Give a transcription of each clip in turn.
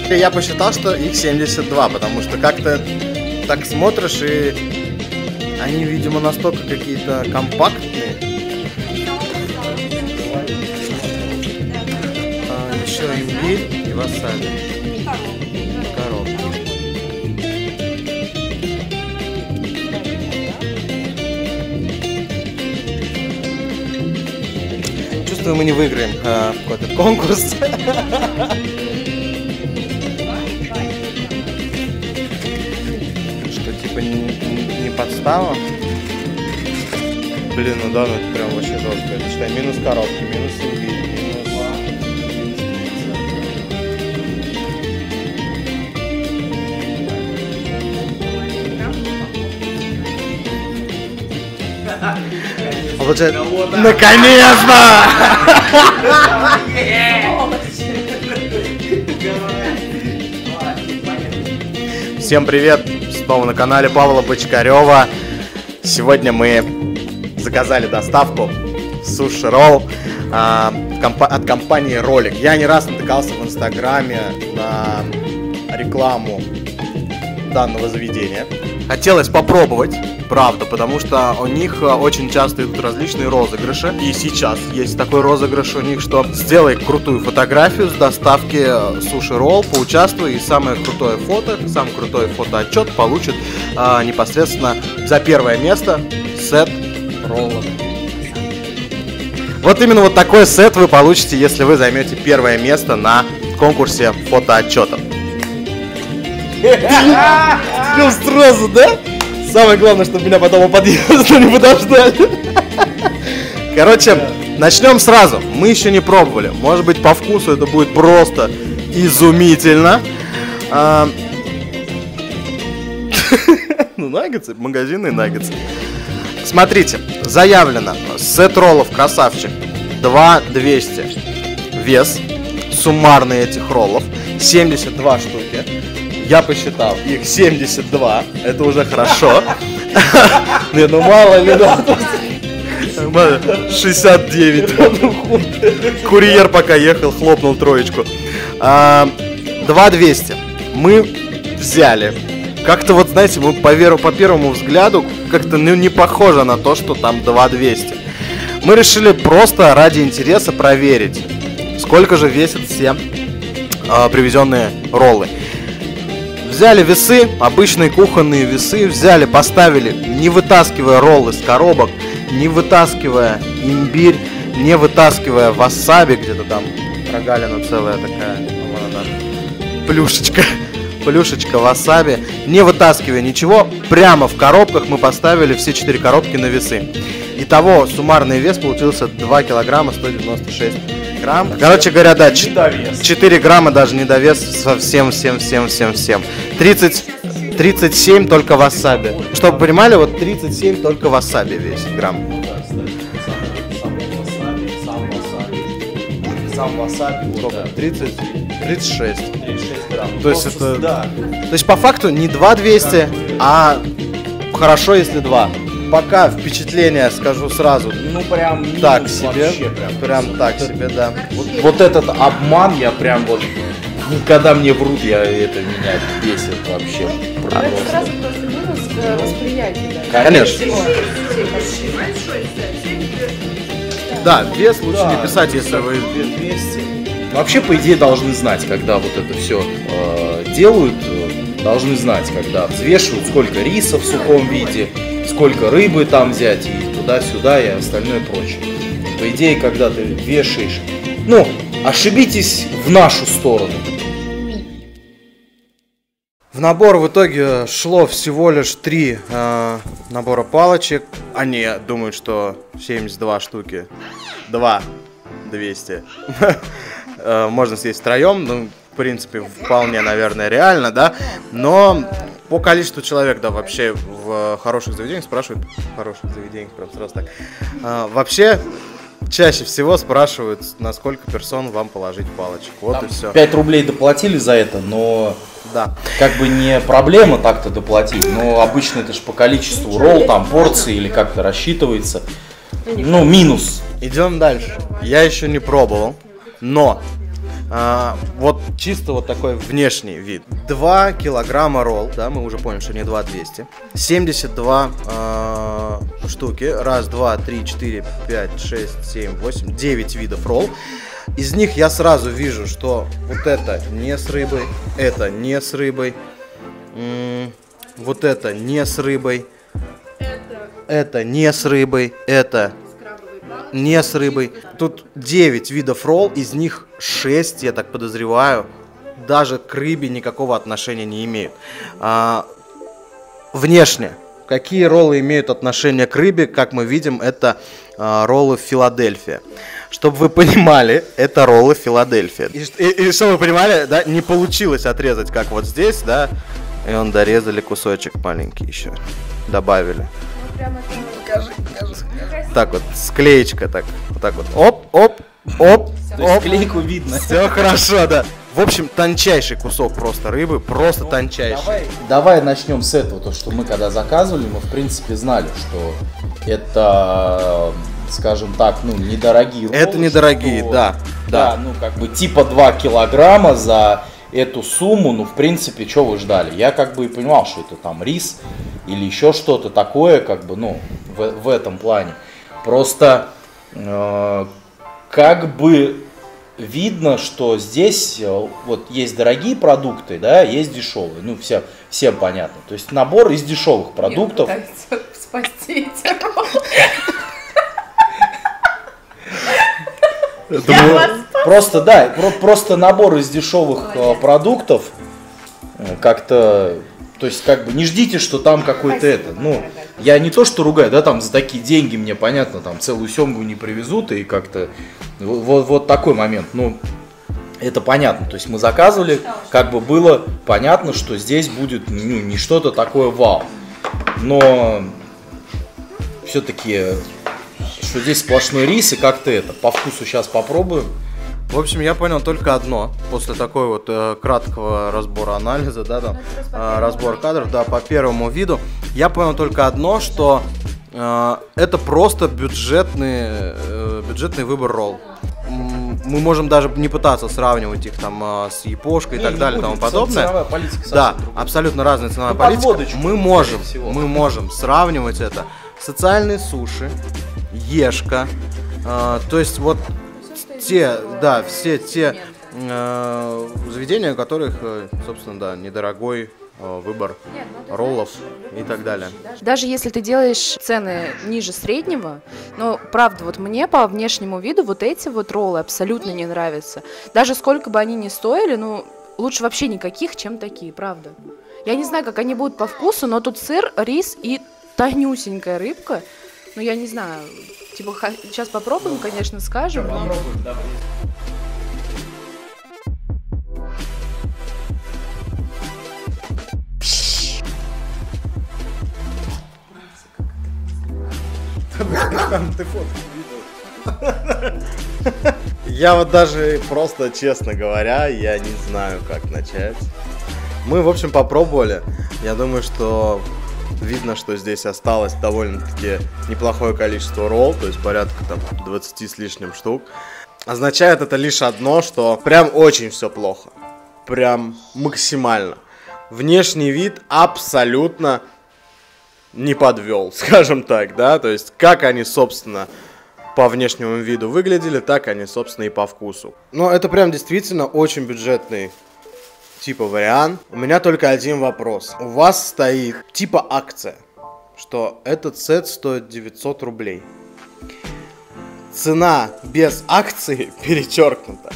Я посчитал, что их 72, потому что как-то так смотришь, и они, видимо, настолько какие-то компактные. Еще имбирь и васаби. Коробка. Чувствую, мы не выиграем какой-то конкурс. Что типа не подстава. Блин, ну да, ну это прям вообще жестко. Это считай минус коробки, минус имбирь, Наконец-то! Всем привет! Снова на канале Павла Бочкарева. Сегодня мы заказали доставку суши-ролл от компании Ролик. Я не раз натыкался в инстаграме на рекламу данного заведения. Хотелось попробовать, правда, потому что у них очень часто идут различные розыгрыши. И сейчас есть такой розыгрыш у них, что сделай крутую фотографию с доставки суши-ролл, поучаствуй, и самое крутое фото, самый крутой фотоотчет получит непосредственно за первое место сет роллов. Вот именно вот такой сет вы получите, если вы займете первое место на конкурсе фотоотчетов. Сразу, да? Самое главное, чтобы меня потом у подъезда не подождали. Короче, начнем сразу. Мы еще не пробовали. Может быть, по вкусу это будет просто изумительно. Ну, наггетсы, магазинные наггетсы. Смотрите, заявлено. Сет роллов красавчик 2200. Вес суммарный этих роллов 72 штуки. Я посчитал, их 72, это уже хорошо. Не, ну мало ли, да. 69. Курьер пока ехал, хлопнул троечку. 2200 мы взяли. Как-то вот, знаете, мы по первому взгляду как-то не похоже на то, что там 2200. Мы решили просто ради интереса проверить, сколько же весят все привезенные роллы. Взяли весы, обычные кухонные весы, взяли, поставили, не вытаскивая роллы с коробок, не вытаскивая имбирь, не вытаскивая васаби, где-то там прогалина целая такая, плюшечка васаби, не вытаскивая ничего, прямо в коробках мы поставили все 4 коробки на весы. Итого суммарный вес получился 2 килограмма 196 грамм. Короче говоря, да, 4 грамма даже не довес совсем. 37 только васаби. Чтобы вы понимали, вот 37 только васаби весит грамм. Сам васаби. Сколько? 36 грамм. То есть это... Да. То есть по факту не 2200, а хорошо, если 2. Пока впечатление, скажу сразу, ну прям так себе, прям так себе, да. Вот этот обман, я прям вот, когда мне врут, меня бесит вообще. Это сразу просто минус восприятия. Конечно. Да, вес лучше не писать, если вы 200. Вообще, по идее, должны знать, когда вот это все делают, должны знать, когда взвешивают, сколько риса в сухом виде, сколько рыбы там взять, и туда-сюда, и остальное прочее. По идее, когда ты вешаешь, ну, ошибитесь в нашу сторону. В набор в итоге шло всего лишь 3 набора палочек. Они думают, что 72 штуки, 200 можно съесть втроем, ну, в принципе, вполне, наверное, реально, да, но по количеству человек, да, вообще в хороших заведениях спрашивают, прям сразу так, вообще чаще всего спрашивают, на сколько персон вам положить палочек, вот там и все. 5 рублей доплатили за это, но да, как бы не проблема так-то доплатить, но обычно это же по количеству ролл, там порции или как-то рассчитывается, ну, минус. Идем дальше. Я еще не пробовал, но Вот чисто вот такой внешний вид. 2 килограмма ролл, да, мы уже поняли, что не 200. 72 штуки. Раз, два, три, 4, 5, 6, 7, 8, 9 видов ролл. Из них я сразу вижу, что вот это не с рыбой, это не с рыбой, вот это не с рыбой, это не с рыбой, это не с рыбой. Тут 9 видов ролл, из них 6, я так подозреваю, даже к рыбе никакого отношения не имеют. Внешне, какие роллы имеют отношение к рыбе, как мы видим, это роллы Филадельфия. Чтобы вы понимали, это роллы Филадельфия. И чтобы вы понимали, да, не получилось отрезать, как вот здесь, да, и он дорезали кусочек маленький еще, добавили. Покажи. Так вот, склеечка, так, вот так вот, оп. То есть склейку видно. Все хорошо, да. В общем, тончайший кусок просто рыбы, просто тончайший. Давай начнем с этого, то что мы когда заказывали, мы в принципе знали, что это, скажем так, ну, недорогие роллы. Это недорогие, что, да. Да, ну как бы типа 2 килограмма за эту сумму, ну в принципе, что вы ждали? Я как бы и понимал, что это там рис или еще что-то такое, как бы, ну, в этом плане. Просто как бы видно, что здесь вот есть дорогие продукты, да, есть дешевые, ну всем понятно. То есть набор из дешевых продуктов. Спасти эти роллы. Просто, да, просто набор из дешевых продуктов как-то, то есть как бы не ждите, что там какой-то это, ну, я не то что ругаю, да, там за такие деньги мне понятно, там целую семгу не привезут и как-то вот такой момент, ну, это понятно, то есть мы заказывали, как бы было понятно, что здесь будет, ну, не что-то такое вау, но все-таки, что здесь сплошной рис и как-то это, по вкусу сейчас попробуем. В общем, я понял только одно, после такой вот краткого разбора анализа, да, там, разбор кадров, да, по первому виду, я понял только одно, что это просто бюджетный выбор ролл. Мы можем даже не пытаться сравнивать их там с япошкой и так далее и тому подобное. Ценовая политика да, абсолютно разная ценовая политика. Мы можем сравнивать это. Социальные суши, ешка, то есть вот те, да, все те заведения, у которых, собственно, да, недорогой выбор роллов и так далее. Даже если ты делаешь цены ниже среднего, но правда, вот мне по внешнему виду вот эти вот роллы абсолютно не нравятся. Даже сколько бы они ни стоили, ну, лучше вообще никаких, чем такие, правда. Я не знаю, как они будут по вкусу, но тут сыр, рис и тонюсенькая рыбка. Ну, я не знаю, типа, сейчас попробуем, конечно, скажем. Но... Попробуем, давай. Я вот даже просто, честно говоря, я не знаю, как начать. Мы, в общем, попробовали. Я думаю, что видно, что здесь осталось довольно-таки неплохое количество ролл, то есть порядка там 20 с лишним штук. Означает это лишь одно, что прям очень все плохо. Прям максимально. Внешний вид абсолютно не подвел, скажем так, да, то есть как они, собственно, по внешнему виду выглядели, так они, собственно, и по вкусу. Но это прям действительно очень бюджетный типа вариант. У меня только один вопрос. У вас стоит типа акция, что этот сет стоит 900 рублей. Цена без акции перечеркнута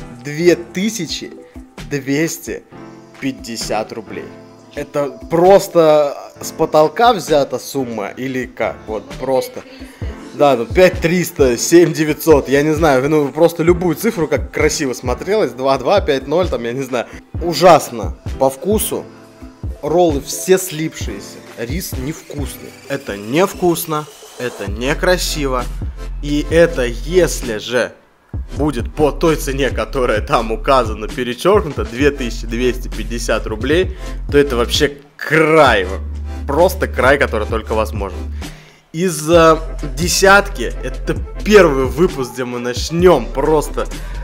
2250 рублей. Это просто с потолка взята сумма или как? Вот просто. Да, ну 5300, 7900, я не знаю, ну просто любую цифру, как красиво смотрелось, 2,2, 5,0, там, я не знаю. Ужасно по вкусу, роллы все слипшиеся, рис невкусный. Это невкусно, это некрасиво, и это если же будет по той цене, которая там указана, перечеркнута, 2250 рублей, то это вообще край, просто край, который только возможен. Из десятки, это первый выпуск, где мы начнем просто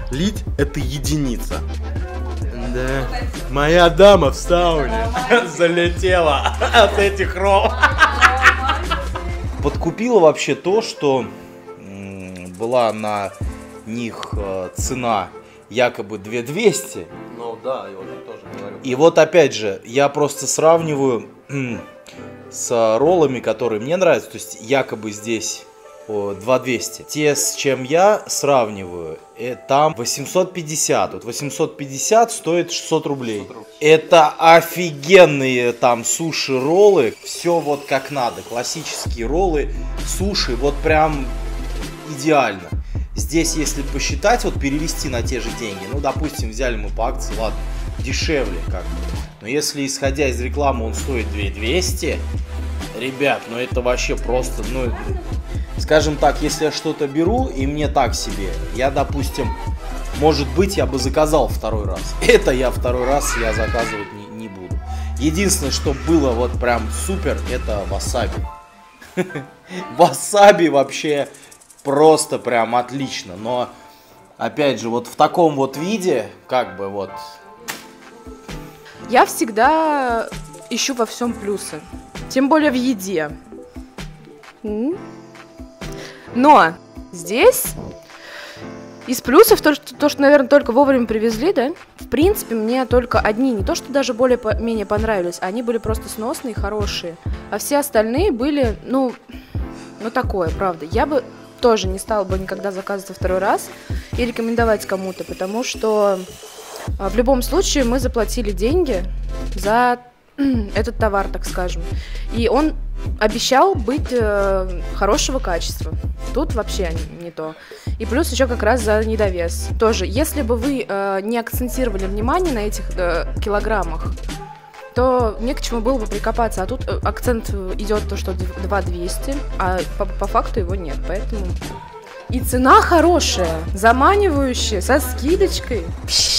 Лить – это единица. Да, моя дама в сауне залетела от этих ролл. Подкупило вообще то, что была на них цена якобы 2200. Ну да, и вот я тоже говорю. И вот опять же, я просто сравниваю с роллами, которые мне нравятся, то есть якобы здесь 2200. Те, с чем я сравниваю, там 850. Вот 850 стоит 600 рублей. Это офигенные там суши-роллы. Все вот как надо. Классические роллы, суши, вот прям идеально. Здесь, если посчитать, вот перевести на те же деньги, ну, допустим, взяли мы по акции, ладно, дешевле как бы. Но если, исходя из рекламы, он стоит 2200, ребят, ну это вообще просто, ну, скажем так, если я что-то беру, и мне так себе, я, допустим, может быть, я бы заказал второй раз. Это я второй раз я заказывать не буду. Единственное, что было вот прям супер, это васаби. Васаби вообще просто прям отлично, но, опять же, вот в таком вот виде, как бы вот... Я всегда ищу во всем плюсы. Тем более в еде. Но здесь из плюсов то, что, наверное, только вовремя привезли, да? В принципе, мне только одни, не то, что даже более-менее понравились, они были просто сносные, хорошие. А все остальные были, ну такое, правда. Я бы тоже не стала бы никогда заказывать во второй раз и рекомендовать кому-то, потому что в любом случае мы заплатили деньги за этот товар, так скажем. И он обещал быть хорошего качества. Тут вообще не то. И плюс еще как раз за недовес. Тоже, если бы вы не акцентировали внимание на этих килограммах, то не к чему было бы прикопаться. А тут акцент идет то, что 2200, а по факту его нет. Поэтому... И цена хорошая, заманивающая, со скидочкой.